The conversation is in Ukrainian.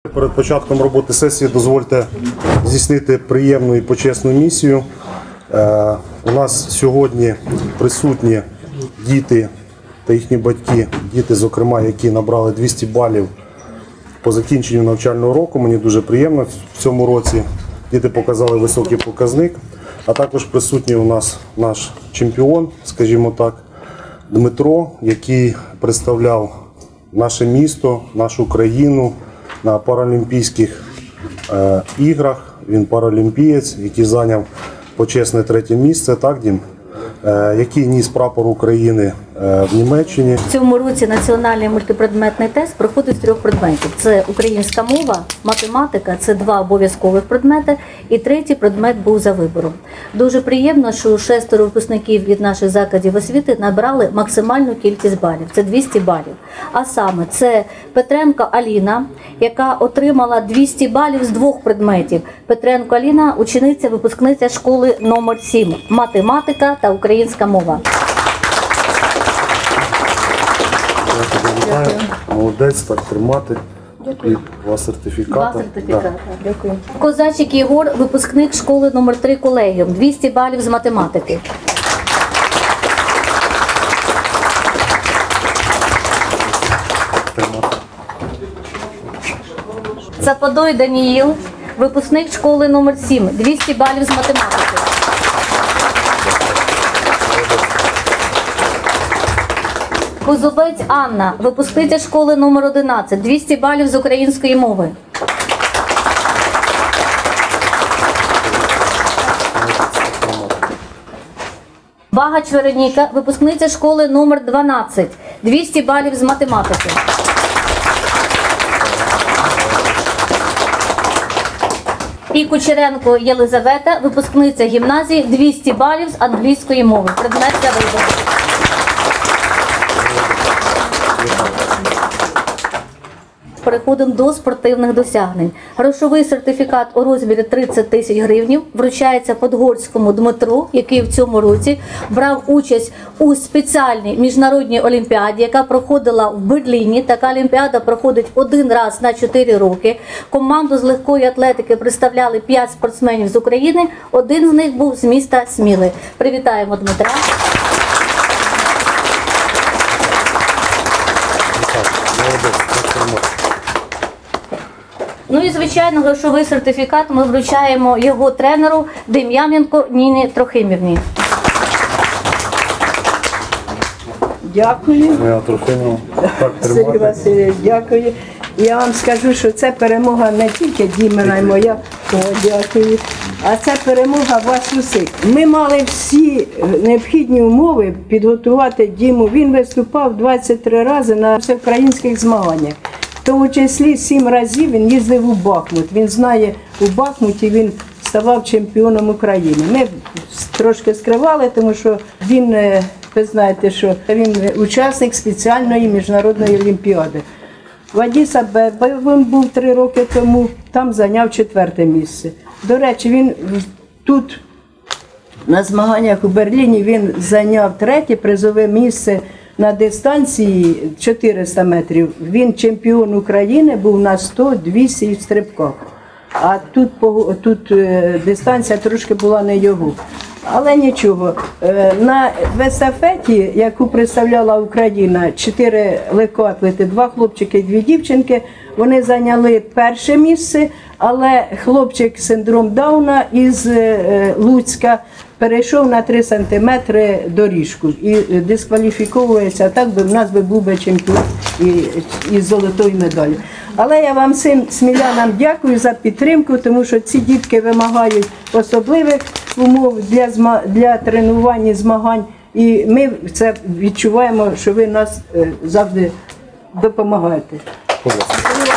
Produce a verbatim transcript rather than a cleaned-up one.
Перед початком роботи сесії дозвольте здійснити приємну і почесну місію. Е, у нас сьогодні присутні діти та їхні батьки, діти, зокрема, які набрали двісті балів по закінченню навчального року. Мені дуже приємно в цьому році. Діти показали високий показник, а також присутній у нас наш чемпіон, скажімо так, Дмитро, який представляв наше місто, нашу країну на Паралімпійських е, іграх. Він паралімпієць, який зайняв почесне третє місце, так, Дім? Е, який ніс прапор України е, в Німеччині. В цьому році національний мультипредметний тест проходить з трьох предметів. Це українська мова, математика, це два обов'язкових предмети, і третій предмет був за вибором. Дуже приємно, що шестеро випускників від наших закладів освіти набрали максимальну кількість балів, це двісті балів. А саме це Петренко Аліна, яка отримала двісті балів з двох предметів. Петренко Аліна – учениця, випускниця школи номер сім, математика та українська мова. Дякую. Молодець, так тримати. Дякую. І два сертифікати. Два сертифікати. Да. Дякую. Козачик Єгор, випускник школи номер три колегіум, двісті балів з математики. Западой Даніїл, випускник школи номер сім, двісті балів з математики. Козубець Анна, випускниця школи номер одинадцять, двісті балів з української мови. Багач Вероніка, випускниця школи номер дванадцять, двісті балів з математики. І Кучеренко Єлизавета, випускниця гімназії, двісті балів з англійської мови. Предмет за вибором. Переходимо до спортивних досягнень. Грошовий сертифікат у розмірі тридцять тисяч гривень вручається Подгорському Дмитру, який в цьому році брав участь у спеціальній міжнародній олімпіаді, яка проходила в Берліні. Така олімпіада проходить один раз на чотири роки. Команду з легкої атлетики представляли п'ять спортсменів з України, один з них був з міста Сміли. Привітаємо Дмитра. Ну і, звичайно, грошовий сертифікат ми вручаємо його тренеру Дем'яненко Ніні Трохимівні. Дякую. Я Трохимів. Так, Сергій Васильович, дякую. Я вам скажу, що це перемога не тільки Дімина і моя, о, дякую, а це перемога вас усіх. Ми мали всі необхідні умови підготувати Діму. Він виступав двадцять три рази на всеукраїнських змаганнях. В тому числі сім разів він їздив у Бахмут. Він знає, у Бахмуті він ставав чемпіоном України. Ми трошки скривали, тому що він, ви знаєте, що він учасник спеціальної міжнародної олімпіади. В Адіс-Абебі він був три роки тому, там зайняв четверте місце. До речі, він тут на змаганнях у Берліні він зайняв третє призове місце. На дистанції чотириста метрів він чемпіон України, був на сто, двісті і в стрибках. А тут, тут дистанція трошки була не його. Але нічого. На естафеті, яку представляла Україна, чотири легкоатлети, два хлопчики і дві дівчинки, вони зайняли перше місце, але хлопчик з синдром Дауна із Луцька перейшов на три сантиметри доріжку і дискваліфіковується, так би в нас би був би чемпіон із золотою медаллю. Але я вам всім смілянам дякую за підтримку, тому що ці дітки вимагають особливих умов для, зма... для тренувань і змагань. І ми це відчуваємо, що ви нас завжди допомагаєте.